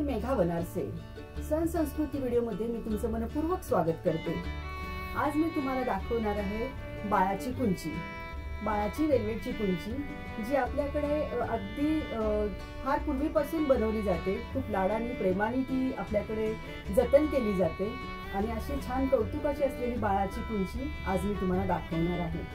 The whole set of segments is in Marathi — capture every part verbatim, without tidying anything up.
मेघा बनारसे. सण संस्कृती व्हिडिओमध्ये मी तुमचं मनपूर्वक स्वागत करते. आज मी तुम्हाला दाखवणार आहे बाळाची कुंची. बाळाची वेलवेटची कुंची जी आपल्याकडे अगदी फार पूर्वीपासून बनवली जाते. खूप लाडाने प्रेमाने ती आपल्याकडे जतन केली जाते आणि अशी छान कौतुकाची असलेली बाळाची कुंची आज मी तुम्हाला दाखवणार आहे.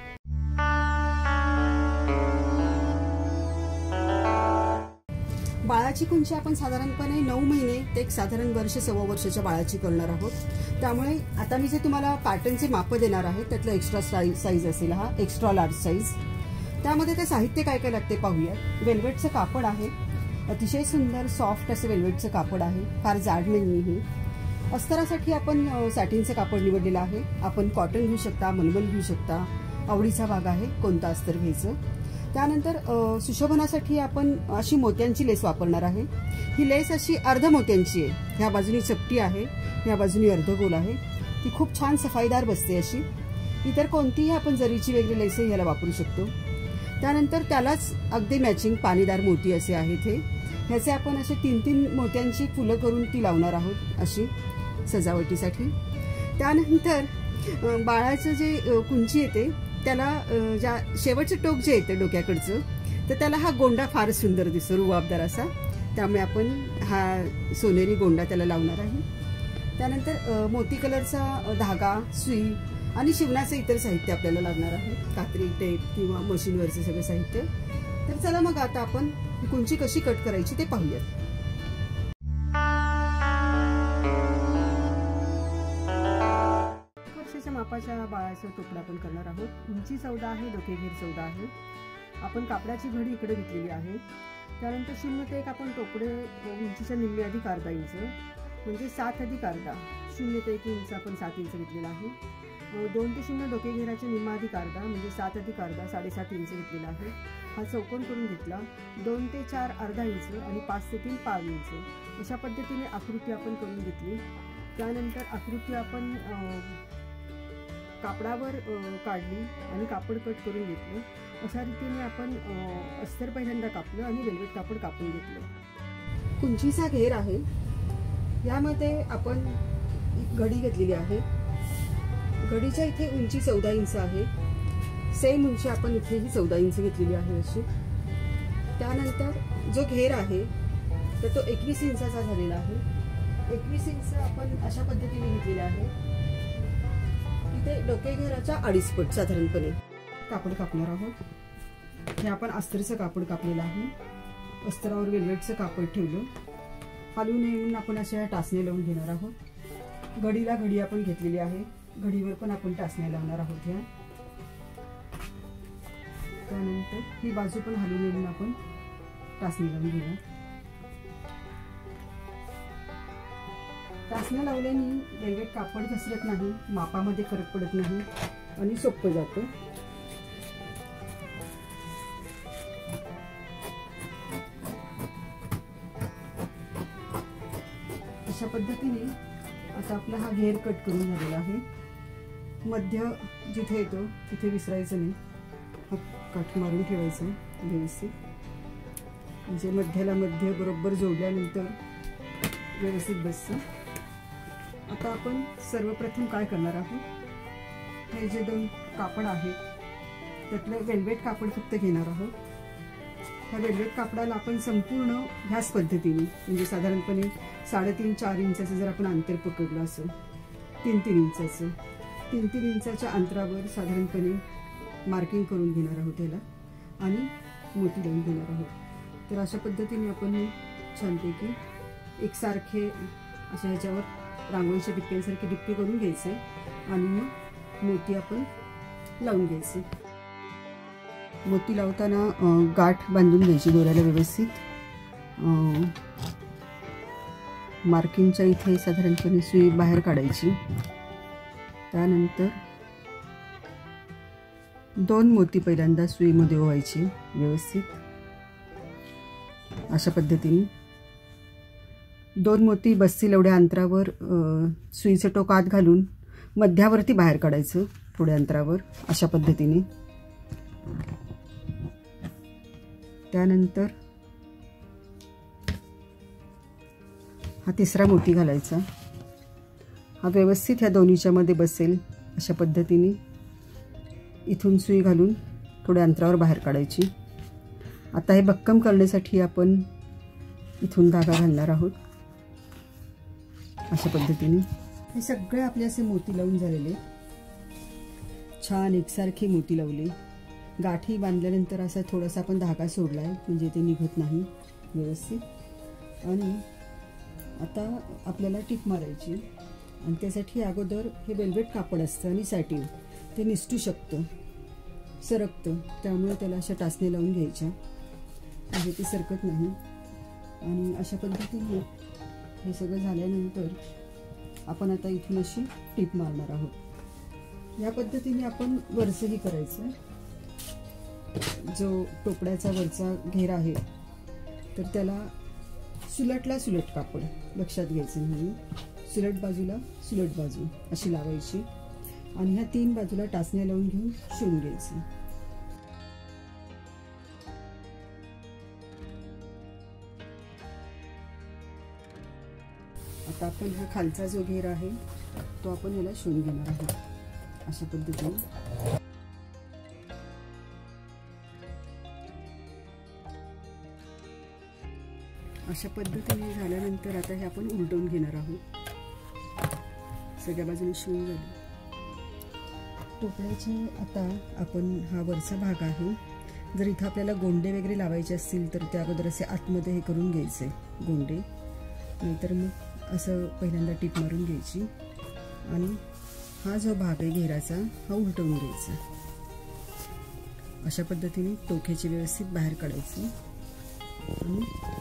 बाळाची कुंची आपण साधारणपणे नऊ महिने ते एक साधारण वर्ष सव्वा वर्षाच्या बाळाची करणार आहोत. त्यामुळे आता मी जे तुम्हाला पॅटर्नचे माप देणार आहे त्यातलं एक्स्ट्रा साईज असेल हा एक्स्ट्रा लार्ज साईज. त्यामध्ये ते साहित्य काय काय लागते पाहूया. वेल्वेटचं कापड आहे, अतिशय सुंदर सॉफ्ट असं वेल्वेटचं कापड आहे, फार जाड नाही हे. अस्तरासाठी आपण सॅटिनचं कापड निवडलेलं आहे. आपण कॉटन घेऊ शकता, मलमल घेऊ शकता, आवडीचा भाग आहे कोणता अस्तर घ्यायचं. त्यानंतर सुशोभनासाठी आपण अशी मोत्यांची लेस वापरणार आहे. ही लेस अशी अर्ध मोत्यांची आहे. ह्या बाजूनी चपटी आहे, ह्या बाजूनी अर्धगोल आहे. ती खूप छान सफाईदार बसते अशी. इतर कोणतीही आपण जरीची वेगळी लेस याला वापरू शकतो. त्यानंतर त्यालाच अगदी मॅचिंग पाणीदार मोती असे आहेत हे. ह्याचे आपण असे तीन तीन मोत्यांची फुलं करून ती लावणार आहोत अशी सजावटीसाठी. त्यानंतर बाळाचं जे कुंची येते त्याला ज्या शेवटचं टोक जे येते डोक्याकडचं तर त्याला हा गोंडा फार सुंदर दिसतो, रुबाबदार असा. त्यामुळे आपण हा सोनेरी गोंडा त्याला लावणार आहे. त्यानंतर मोती कलरचा धागा, सुई आणि शिवणाचं इतर साहित्य आपल्याला लागणार आहे. कात्री, टेप किंवा मशीनवरचं सगळं साहित्य. तर चला मग आता आपण कुंची कशी कट करायची ते पाहूयात. मापाच्या बाळाचा तुकडा आपण करणार आहोत. उंची चौदा आहे, डोकेघेर चौदा आहे. आपण कापडाची घडी इकडे घेतलेली आहे. त्यानंतर शून्य ते एक आपण टोकडे उंचीच्या निम्मे अधिक अर्धा इंच म्हणजे सात अधिक अर्धा, शून्य ते एक इंच आपण सात इंच घेतलेला आहे. दोन ते शून्य डोकेघेराच्या निम्मा अधिक अर्धा म्हणजे सात अधिक अर्धा साडेसात इंच घेतलेला आहे. हा चौकोन करून घेतला. दोन ते चार अर्धा इंच आणि पाच ते तीन पाव इंच अशा पद्धतीने आकृती आपण करून घेतली. त्यानंतर आकृती आपण कापडावर काढली आणि कापड कट करून घेतलं. अशा रीतीने आपण अस्तर पहिल्यांदा कापलं आणि वेल्वेट कापड कापून घेतलं. कुंचीचा घेर आहे. यामध्ये आपण घडी घेतलेली आहे. घडीच्या इथे उंची चौदा इंच आहे. सेम उंची आपण इथेही चौदा इंच घेतलेली आहे अशी. त्यानंतर जो घेर आहे तर तो एकवीस इंचाचा झालेला आहे. एकवीस इंच आपण अशा पद्धतीने घेतलेला आहे. ते डोकेघेराच्या अडीच पट साधारणपणे कापड कापणार आहोत. हे आपण अस्तरचं कापड कापलेलं आहे. अस्तरावर वेल्वेटचं कापड ठेवलं. खालून येऊन आपण अशा टाचण्या लावून घेणार आहोत. घडीला घडी आपण घेतलेली आहे. घडीवर पण आपण टाचण्या लावणार आहोत ह्या. त्यानंतर ही बाजू पण हलवून येऊन आपण टाचणी लावून घेणार. टाचण्या लावल्याने वेल्वेट कापड घसरत नाही, मापामध्ये फरक पडत नाही आणि सोपं जातं. अशा पद्धतीने आता आपला हा घेर कट करून झालेला आहे. मध्य जिथे येतो तिथे विसरायचं नाही. हा कट मारून ठेवायचं व्यवस्थित म्हणजे मध्याला मध्य बरोबर जोडल्यानंतर व्यवस्थित बसतं. आता आपण सर्वप्रथम काय करणार आहोत, हे जे दोन कापड आहेत त्यातलं वेल्वेट कापड फक्त घेणार आहोत. ह्या वेल्वेट कापडाला आपण संपूर्ण ह्याच पद्धतीने म्हणजे साधारणपणे साडेतीन चार इंचाचं जर आपण अंतर पकडलं असं तीन तीन इंचाचं तीन तीन इंचाच्या अंतरावर साधारणपणे मार्किंग करून घेणार आहोत त्याला आणि मोती लावून घेणार आहोत. तर अशा पद्धतीने आपण छानपैकी एकसारखे अशा ह्याच्यावर रांगोळीच्या टिपक्यांसारखे टिपके करून घ्यायचे आणि मग मोती आपण लावून घ्यायचे. मोती लावताना गाठ बांधून घ्यायची दोऱ्याला व्यवस्थित. मार्किंगच्या इथे साधारणपणे सुई बाहेर काढायची. त्यानंतर दोन मोती पहिल्यांदा सुईमध्ये ओवायचे व्यवस्थित अशा पद्धतीने. दोन मोती बसतील एवढ्या अंतरावर सुईचं टोक आत घालून मध्यावरती बाहेर काढायचं थोड्या अंतरावर अशा पद्धतीने. त्यानंतर हा तिसरा मोती घालायचा. हा व्यवस्थित ह्या दोन्हीच्या मध्ये बसेल अशा पद्धतीने इथून सुई घालून थोड्या अंतरावर बाहेर काढायची. आता हे भक्कम करण्यासाठी आपण इथून धागा घालणार आहोत. अशा पद्धतीने हे सगळे आपले असे मोती लावून झालेले, छान एकसारखे मोती लावले. गाठी बांधल्यानंतर असा थोडासा आपण धागा सोडलाय म्हणजे ते निघत नाही व्यवस्थित. आणि आता आपल्याला टिप मारायची आणि त्यासाठी अगोदर हे वेल्वेट कापड असतं आणि सॅटिन ते निसटू शकतं, सरकतं, त्यामुळे त्याला अशा टाचण्या लावून घ्यायच्या म्हणजे ते सरकत नाही. आणि अशा पद्धतीने हे सगळं झाल्यानंतर आपण आता इथून अशी टिप मारणार आहोत. या पद्धतीने आपण वरचंही करायचं. जो टोपड्याचा वरचा घेर आहे तर त्याला सुलटला सुलट कापड लक्षात घ्यायचं म्हणून सुलट बाजूला सुलट बाजू अशी लावायची आणि ह्या तीन बाजूला टाचण्या लावून घेऊन शिवून घ्यायचं. आता आपण हा खालचा जो घेर आहे तो आपण याला शिवून घेणार आहोत अशा पद्धतीने. अशा पद्धतीने झाल्यानंतर आता हे आपण उलटवून घेणार आहोत. सगळ्या बाजूने शिवून झाले. टोपड्याचे आता आपण हा वरचा भाग आहे. जर इथं आपल्याला गोंडे वगैरे लावायचे असतील तर त्या अगोदर असे आतमध्ये हे करून घ्यायचे गोंडे, नाहीतर मग असं पहिल्यांदा टीप मारून घ्यायची. आणि हा जो भाग आहे घेराचा हा उलटवून घ्यायचा. अशा पद्धतीने टोक्याची व्यवस्थित बाहेर काढायची आणि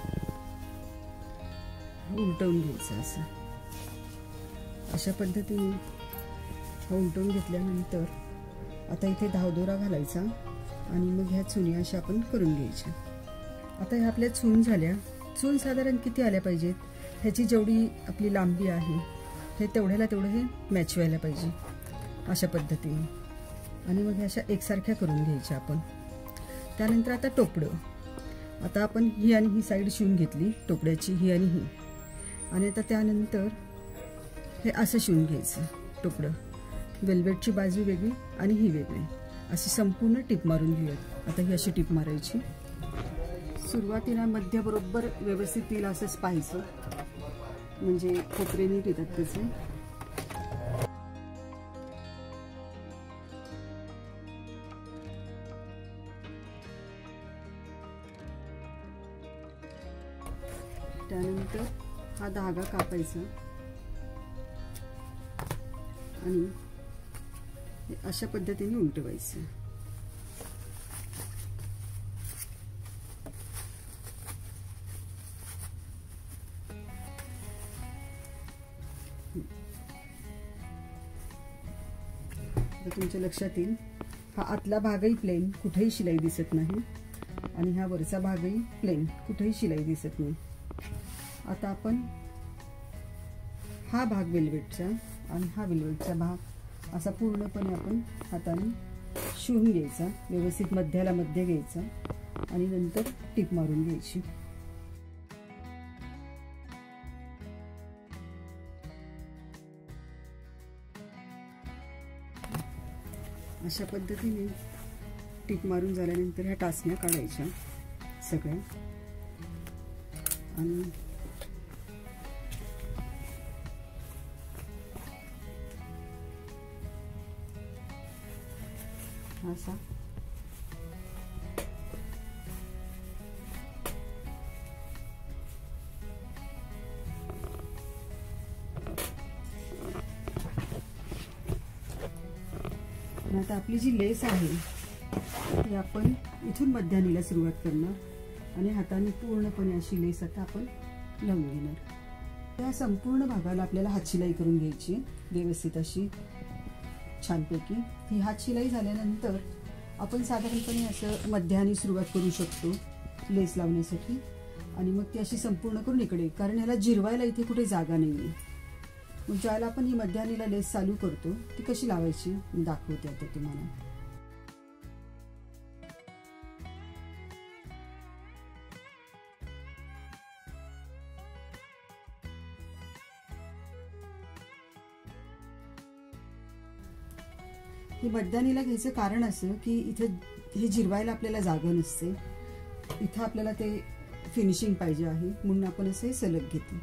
उलटवून घ्यायचं. असं अशा पद्धतीने हा उलटवून घेतल्यानंतर आता इथे धावदोरा घालायचा आणि मग ह्या चुनी अशा आपण करून घ्यायच्या. आता ह्या आपल्या चून झाल्या. चून साधारण किती आल्या पाहिजेत, ह्याची जेवढी आपली लांबी आहे हे तेवढ्याला तेवढं हे मॅच व्हायला पाहिजे अशा पद्धतीने. आणि मग ह्या अशा एकसारख्या करून घ्यायच्या आपण. त्यानंतर आता टोपडं. आता आपण ही आणि ही साईड शिवून घेतली टोपड्याची, ही आणि ही. आणि आता त्यानंतर हे असं शिवून घ्यायचं टोपडं. वेल्वेटची बाजू वेगळी आणि ही वेगळी अशी संपूर्ण टिप मारून घेऊयात. आता ही अशी टिप मारायची. सुरुवातीला मध्य बरोबर व्यवस्थित येईल असंच पाहायचं म्हणजे कोपरे नीट येतात त्याचे. त्यानंतर हा धागा कापायचा आणि अशा पद्धतीने उलटवायचं. तुमच्या लक्षात येईल हा आतला भागही प्लेन, कुठेही शिलाई दिसत नाही, आणि हा वरचा भागही प्लेन, कुठेही शिलाई दिसत नाही. आता आपण हा भाग वेल्वेटचा आणि हा वेल्वेटचा भाग असा पूर्णपणे आपण हाताने शिवून घ्यायचा. व्यवस्थित मध्याला मध्ये घ्यायचा आणि नंतर टिप मारून घ्यायची. अशा पद्धतीने टिप मारून झाल्यानंतर ह्या टाचण्या काढायच्या सगळ्या आणि असा आता आपली जी लेस आहे ती आपण इथून मध्यानीला सुरुवात करणार आणि हाताने पूर्णपणे अशी लेस आता आपण लावून घेणार. त्या संपूर्ण भागाला आपल्याला हातशिलाई करून घ्यायची व्यवस्थित अशी छानपैकी. ही हातशिलाई झाल्यानंतर आपण साधारणपणे असं मध्याने सुरुवात करू शकतो लेस लावण्यासाठी आणि मग ती अशी संपूर्ण करून इकडे, कारण ह्याला जिरवायला इथे कुठे जागा नाही आहे. मग ज्याला आपण ही मध्यानीला लेस चालू करतो ती कशी लावायची मी दाखवते आता तुम्हाला. ही मधदानीला घ्यायचं कारण असं की इथे हे जिरवायला आपल्याला जागा नसते, इथं आपल्याला ते फिनिशिंग पाहिजे आहे म्हणून आपण असे सलग घेतो.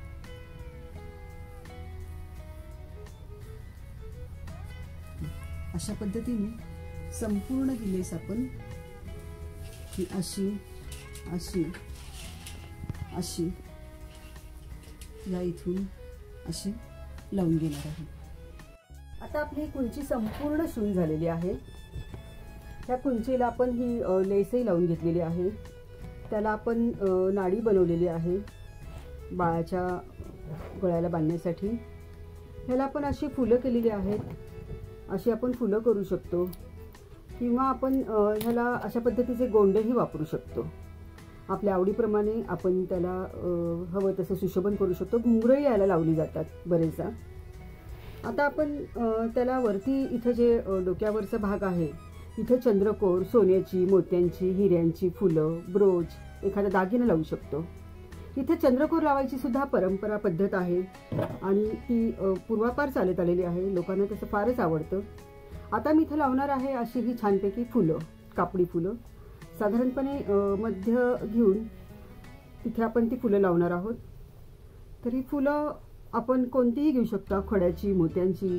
अशा पद्धतीने संपूर्ण ही लेस आपण ही अशी अशी अशी या इथून अशी लावून घेणार आहे. आता आपली कुंची संपूर्ण शिवून झालेली आहे. ह्या कुंचीला आपण ही लेसही लावून घेतलेली आहे. त्याला आपण नाडी बनवलेली आहे बाळाच्या गळ्याला बांधण्यासाठी. ह्याला आपण अशी फुलं केलेली आहेत. अशी आपण फुलं करू शकतो किंवा आपण ह्याला अशा पद्धतीचे गोंडेही वापरू शकतो. आपल्या आवडीप्रमाणे आपण त्याला हवं तसं सुशोभन करू शकतो. घुंगरंही याला लावली जातात बरेचदा. आता आपण त्याला वरती इथं जे डोक्यावरचा भाग आहे इथं चंद्रकोर, सोन्याची, मोत्यांची, हिऱ्यांची फुलं, ब्रोच, एखादा दागिना लावू शकतो. इथे चंद्रकोर लावायची सुद्धा परंपरा पद्धत आहे आणि ती पूर्वापार चालत आलेली आहे. लोकांना तसं फारच आवडतं. आता मी इथं लावणार आहे अशी ही छानपैकी फुलं, कापडी फुलं. साधारणपणे मध्य घेऊन तिथे आपण ती फुलं लावणार आहोत. तर ही फुलं आपण कोणतीही घेऊ शकता, खड्याची, मोत्यांची.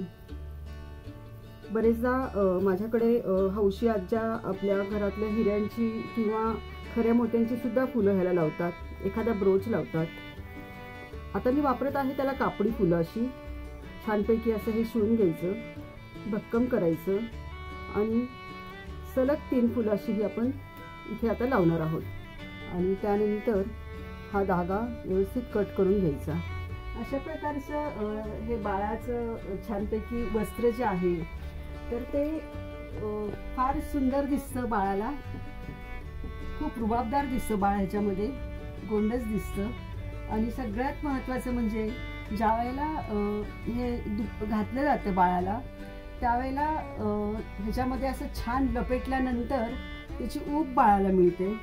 बरेचदा माझ्याकडे हौशी आज्या आपल्या घरातल्या हिऱ्यांची किंवा खऱ्या मोत्यांची सुद्धा फुलं ह्याला लावतात, एखादा ब्रोच लावतात. आता मी वापरत आहे त्याला कापडी फुलं. अशी छानपैकी असं हे शिवून घ्यायचं, भक्कम करायचं आणि सलग तीन फुलं अशी ही आपण इथे आता लावणार आहोत. आणि त्यानंतर हा धागा व्यवस्थित कट करून घ्यायचा. अशा प्रकारचं हे बाळाचं छानपैकी वस्त्र जे आहे तर ते फार सुंदर दिसतं बाळाला. खूप रुबाबदार दिसतं बाळ, ह्याच्यामध्ये गोंडच दिसतं. आणि सगळ्यात महत्त्वाचं म्हणजे ज्या वेळेला हे घातलं जातं बाळाला त्यावेळेला ह्याच्यामध्ये असं छान लपेटल्यानंतर त्याची ऊब बाळाला मिळते.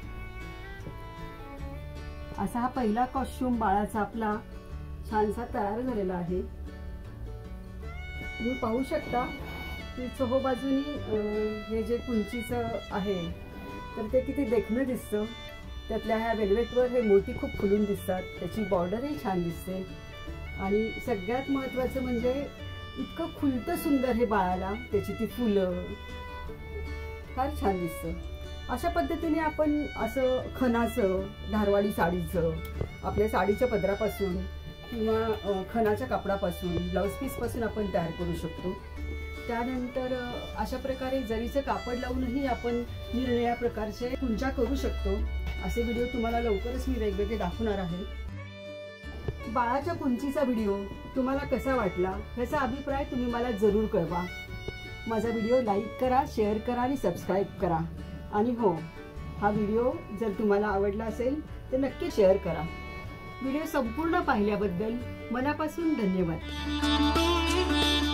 असा हा पहिला कॉस्ट्युम बाळाचा आपला छानसा तयार झालेला आहे. तुम्ही पाहू शकता की चोहोबाजूनी हे जे कुंचीचं आहे तर ते किती देखणं दिसतं. त्यातल्या ह्या वेल्वेटवर हे मोती खूप खुलून दिसतात. त्याची बॉर्डरही छान दिसते. आणि सगळ्यात महत्त्वाचं म्हणजे इतकं खुलतं सुंदर हे बाळाला, त्याची ती फुलं फार छान दिसतं. अशा पद्धतीने आपण असं खणाचं, धारवाडी साडीचं, आपल्या साडीच्या पदरापासून किंवा खणाच्या कापडापासून, ब्लाऊज पीसपासून आपण तयार करू शकतो. त्यानंतर अशा प्रकारे जरीचं कापड लावूनही आपण निरनिराळ्या प्रकारचे कुंच्या करू शकतो. असे व्हिडिओ तुम्हाला लवकरच मी वेगवेगळे दाखवणार आहे. बाळाच्या कुंचीचा व्हिडिओ तुम्हाला कसा वाटला ह्याचा अभिप्राय तुम्ही मला जरूर कळवा. माझा व्हिडिओ लाईक करा, शेअर करा आणि सबस्क्राईब करा. आणि हो, हा व्हिडिओ जर तुम्हाला आवडला असेल तर नक्की शेअर करा. व्हिडिओ संपूर्ण पाहिल्याबद्दल मनापासून धन्यवाद.